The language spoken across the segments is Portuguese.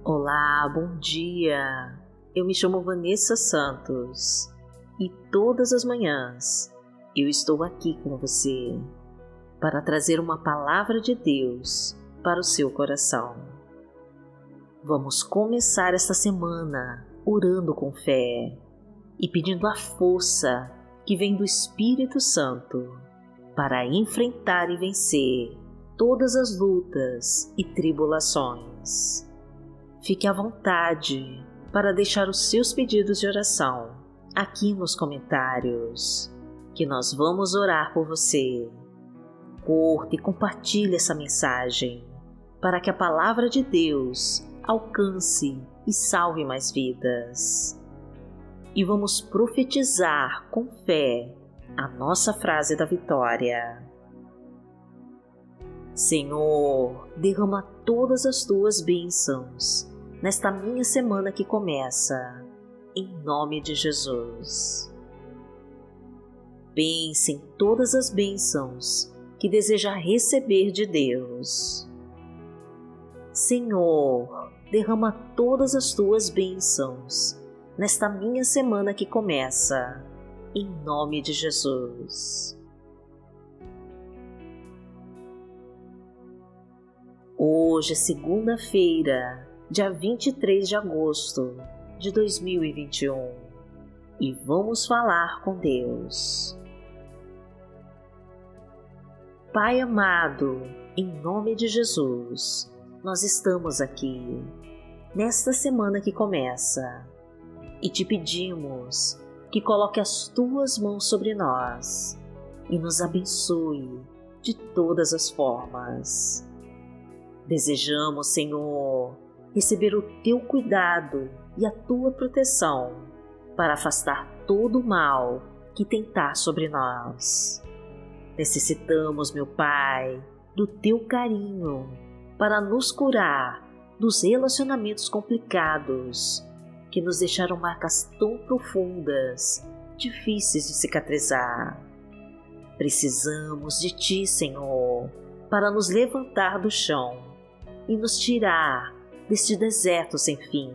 Olá, bom dia! Eu me chamo Vanessa Santos e todas as manhãs eu estou aqui com você para trazer uma palavra de Deus para o seu coração. Vamos começar esta semana orando com fé e pedindo a força que vem do Espírito Santo para enfrentar e vencer todas as lutas e tribulações. Fique à vontade para deixar os seus pedidos de oração aqui nos comentários, que nós vamos orar por você. Curta e compartilhe essa mensagem para que a palavra de Deus alcance e salve mais vidas. E vamos profetizar com fé a nossa frase da vitória. Senhor, derrama todas as tuas bênçãos nesta minha semana que começa, em nome de Jesus. Pense em todas as bênçãos que deseja receber de Deus. Senhor, derrama todas as tuas bênçãos nesta minha semana que começa, em nome de Jesus. Hoje é segunda-feira, dia 23 de agosto de 2021, e vamos falar com Deus. Pai amado, em nome de Jesus, nós estamos aqui, nesta semana que começa, e te pedimos que coloque as tuas mãos sobre nós e nos abençoe de todas as formas. Desejamos, Senhor, receber o teu cuidado e a tua proteção para afastar todo o mal que tentar sobre nós. Necessitamos, meu Pai, do teu carinho para nos curar dos relacionamentos complicados que nos deixaram marcas tão profundas, difíceis de cicatrizar. Precisamos de ti, Senhor, para nos levantar do chão e nos tirar deste deserto sem fim.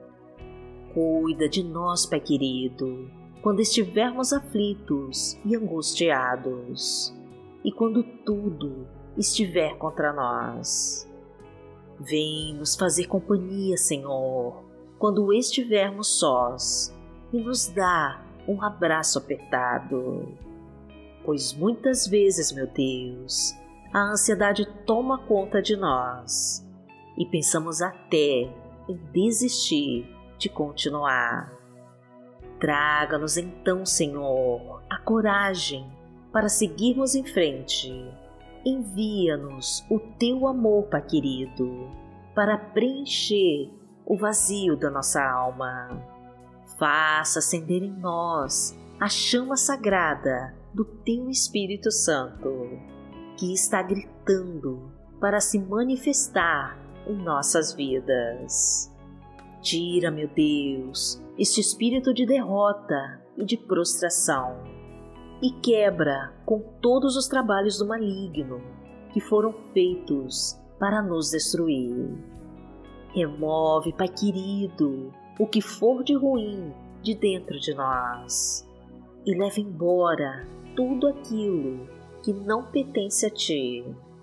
Cuida de nós, Pai querido, quando estivermos aflitos e angustiados, e quando tudo estiver contra nós. Vem nos fazer companhia, Senhor, quando estivermos sós, e nos dá um abraço apertado. Pois muitas vezes, meu Deus, a ansiedade toma conta de nós e pensamos até em desistir de continuar. Traga-nos então, Senhor, a coragem para seguirmos em frente. Envia-nos o teu amor, Pai querido, para preencher o vazio da nossa alma. Faça acender em nós a chama sagrada do teu Espírito Santo, que está gritando para se manifestar em nossas vidas. Tira, meu Deus, este espírito de derrota e de prostração e quebra com todos os trabalhos do maligno que foram feitos para nos destruir. Remove, Pai querido, o que for de ruim de dentro de nós e leva embora tudo aquilo que não pertence a ti.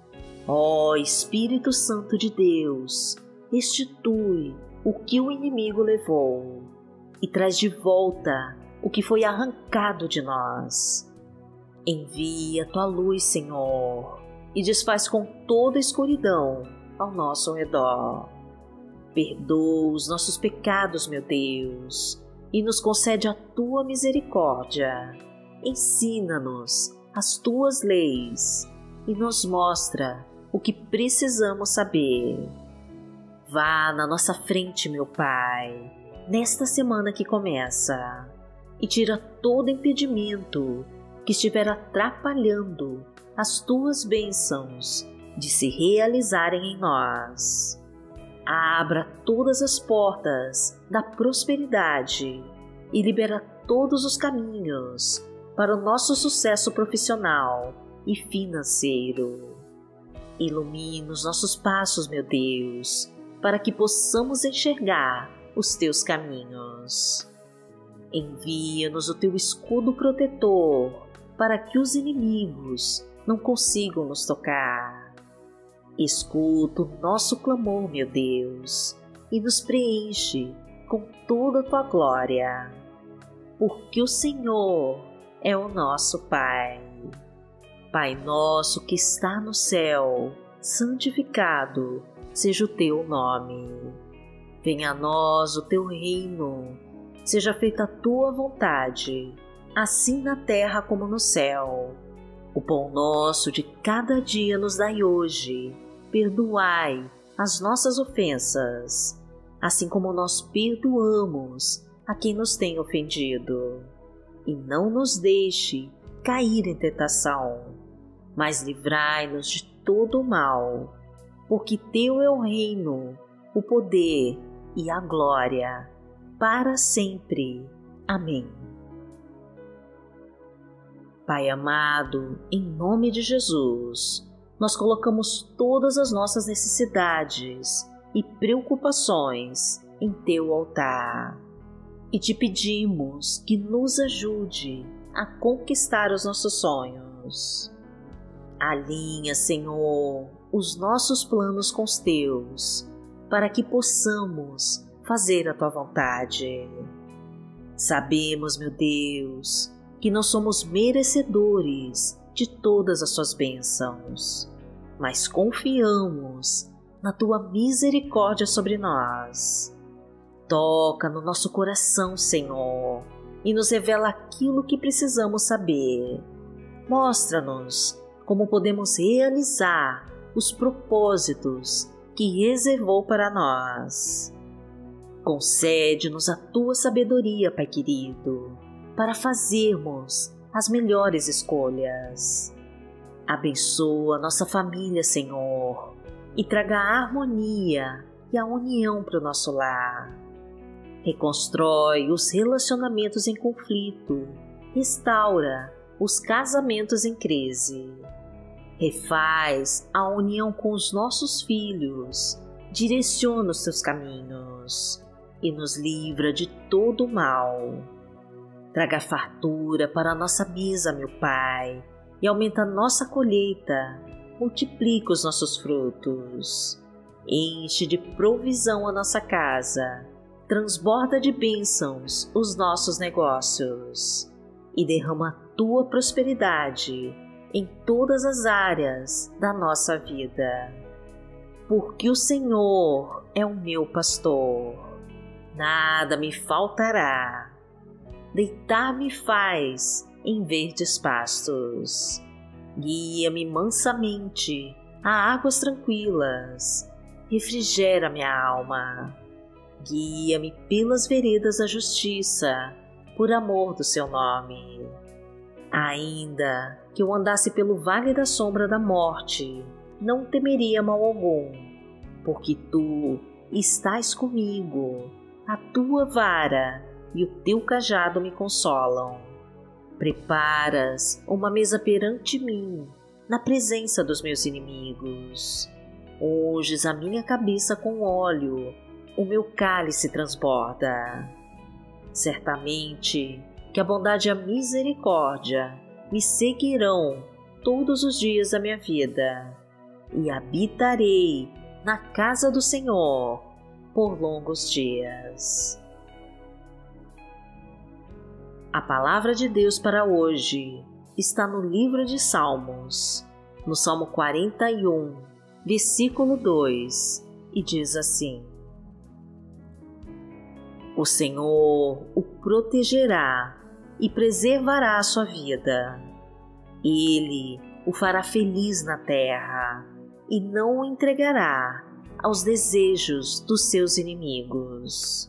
Ó Espírito Santo de Deus, restitui o que o inimigo levou e traz de volta o que foi arrancado de nós. Envia a tua luz, Senhor, e desfaz com toda a escuridão ao nosso redor. Perdoa os nossos pecados, meu Deus, e nos concede a tua misericórdia. Ensina-nos as tuas leis e nos mostra o que precisamos saber. Vá na nossa frente, meu Pai, nesta semana que começa, e tira todo impedimento que estiver atrapalhando as tuas bênçãos de se realizarem em nós. Abra todas as portas da prosperidade e libera todos os caminhos para o nosso sucesso profissional e financeiro. Ilumina os nossos passos, meu Deus, para que possamos enxergar os teus caminhos. Envia-nos o teu escudo protetor, para que os inimigos não consigam nos tocar. Escuta o nosso clamor, meu Deus, e nos preenche com toda a tua glória, porque o Senhor é o nosso Pai. Pai nosso que está no céu, santificado seja o teu nome. Venha a nós o teu reino, seja feita a tua vontade, assim na terra como no céu. O pão nosso de cada dia nos dai hoje. Perdoai as nossas ofensas, assim como nós perdoamos a quem nos tem ofendido. E não nos deixe cair em tentação, mas livrai-nos de todo o mal, porque teu é o reino, o poder e a glória, para sempre. Amém. Pai amado, em nome de Jesus, nós colocamos todas as nossas necessidades e preocupações em teu altar e te pedimos que nos ajude a conquistar os nossos sonhos. Alinha, Senhor, os nossos planos com os teus, para que possamos fazer a tua vontade. Sabemos, meu Deus, que não somos merecedores de todas as suas bênçãos, mas confiamos na tua misericórdia sobre nós. Toca no nosso coração, Senhor, e nos revela aquilo que precisamos saber. Mostra-nos como podemos realizar os propósitos que reservou para nós. Concede-nos a tua sabedoria, Pai querido, para fazermos as melhores escolhas. Abençoa nossa família, Senhor, e traga a harmonia e a união para o nosso lar. Reconstrói os relacionamentos em conflito, restaura os casamentos em crise. Refaz a união com os nossos filhos, direciona os teus caminhos e nos livra de todo o mal. Traga fartura para a nossa mesa, meu Pai, e aumenta a nossa colheita, multiplica os nossos frutos. Enche de provisão a nossa casa, transborda de bênçãos os nossos negócios e derrama a tua prosperidade em todas as áreas da nossa vida. Porque o Senhor é o meu pastor, nada me faltará. Deitar-me faz em verdes pastos. Guia-me mansamente a águas tranquilas. Refrigera minha alma. Guia-me pelas veredas da justiça, por amor do seu nome. Ainda que eu andasse pelo vale da sombra da morte, não temeria mal algum, porque tu estás comigo, a tua vara e o teu cajado me consolam. Preparas uma mesa perante mim, na presença dos meus inimigos. Unges a minha cabeça com óleo, o meu cálice transborda. Certamente que a bondade e a misericórdia me seguirão todos os dias da minha vida, e habitarei na casa do Senhor por longos dias. A palavra de Deus para hoje está no livro de Salmos, no Salmo 41, versículo 2, e diz assim: O Senhor o protegerá e preservará a sua vida. Ele o fará feliz na terra e não o entregará aos desejos dos seus inimigos.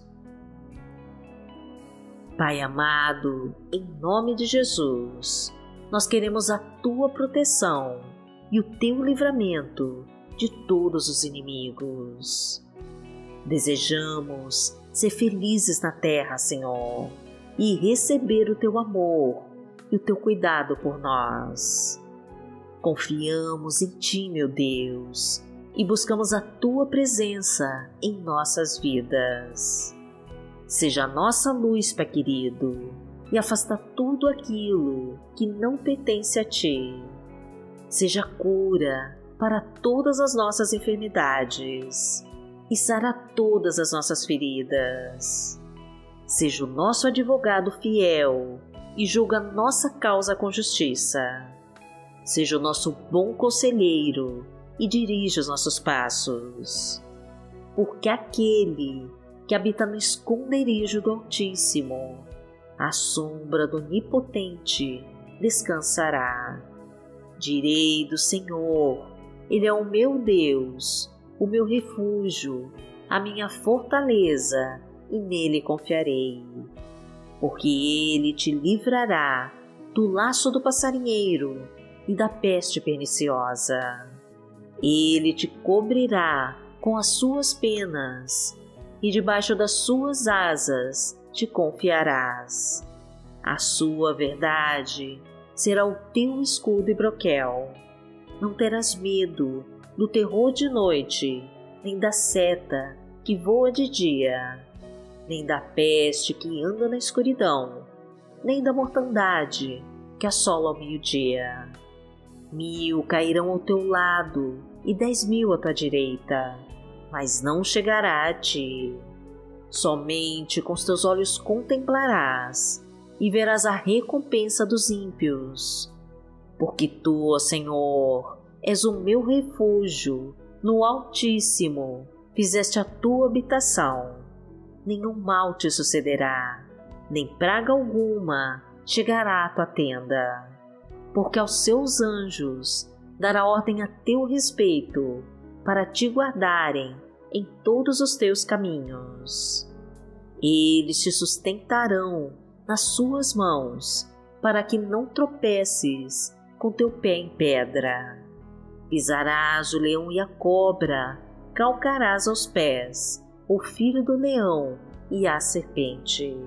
Pai amado, em nome de Jesus, nós queremos a tua proteção e o teu livramento de todos os inimigos. Desejamos ser felizes na terra, Senhor, e receber o teu amor e o teu cuidado por nós. Confiamos em ti, meu Deus, e buscamos a Tua presença em nossas vidas. Seja a nossa luz, Pai querido, e afasta tudo aquilo que não pertence a Ti. Seja cura para todas as nossas enfermidades e sara todas as nossas feridas. Seja o nosso advogado fiel e julga nossa causa com justiça. Seja o nosso bom conselheiro e dirige os nossos passos. Porque aquele que habita no esconderijo do Altíssimo, à sombra do Onipotente, descansará. Direi do Senhor, Ele é o meu Deus, o meu refúgio, a minha fortaleza, e nele confiarei. Porque Ele te livrará do laço do passarinheiro e da peste perniciosa. Ele te cobrirá com as suas penas, e debaixo das suas asas te confiarás. A sua verdade será o teu escudo e broquel. Não terás medo do terror de noite, nem da seta que voa de dia, nem da peste que anda na escuridão, nem da mortandade que assola ao meio-dia. 1000 cairão ao teu lado e 10.000 à tua direita, mas não chegará a ti. Somente com os teus olhos contemplarás e verás a recompensa dos ímpios. Porque tu, ó Senhor, és o meu refúgio, no Altíssimo fizeste a tua habitação. Nenhum mal te sucederá, nem praga alguma chegará à tua tenda. Porque aos seus anjos dará ordem a teu respeito, para te guardarem em todos os teus caminhos. Eles te sustentarão nas suas mãos, para que não tropeces com teu pé em pedra. Pisarás o leão e a cobra, calcarás aos pés o filho do leão e a serpente.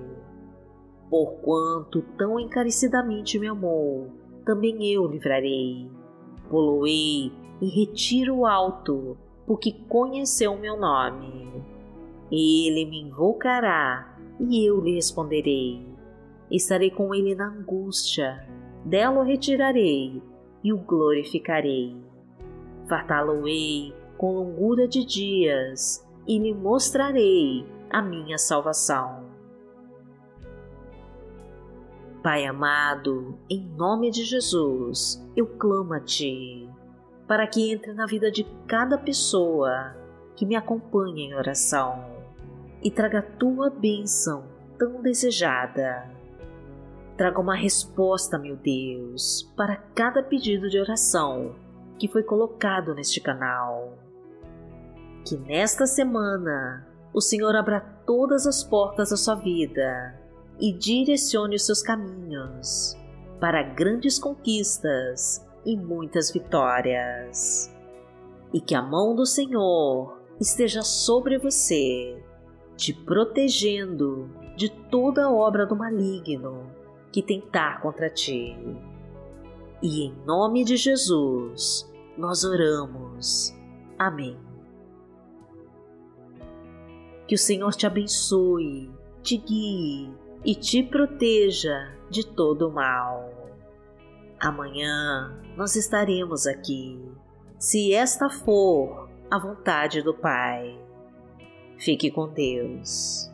Porquanto tão encarecidamente me amou, também eu livrarei. Poloei em retiro alto, porque conheceu o meu nome. Ele me invocará e eu lhe responderei. Estarei com ele na angústia, dela o retirarei e o glorificarei. Fartá-lo-ei com longura de dias e lhe mostrarei a minha salvação. Pai amado, em nome de Jesus, eu clamo a Ti, para que entre na vida de cada pessoa que me acompanha em oração e traga a Tua bênção tão desejada. Traga uma resposta, meu Deus, para cada pedido de oração que foi colocado neste canal. Que nesta semana o Senhor abra todas as portas da sua vida e direcione os seus caminhos para grandes conquistas e muitas vitórias. E que a mão do Senhor esteja sobre você, te protegendo de toda obra do maligno que tentar contra ti. E em nome de Jesus, nós oramos. Amém. Que o Senhor te abençoe, te guie e te proteja de todo o mal. Amanhã nós estaremos aqui, se esta for a vontade do Pai. Fique com Deus.